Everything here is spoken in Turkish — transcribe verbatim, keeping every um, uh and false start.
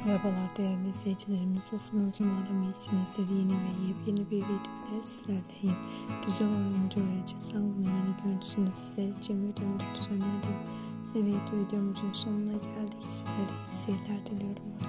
Merhabalar değerli izleyicilerimiz, nasılsınız? Umarım iyisinizdir. Yeni ve yepyeni bir video ile sizlerleyim. Güzel oyuncu Ayça Sangun'un yeni görüntüsünü sizler için videomu düzenledim. Evet, videomuzun sonuna geldik. Sizlere iyi seyirler diliyorum.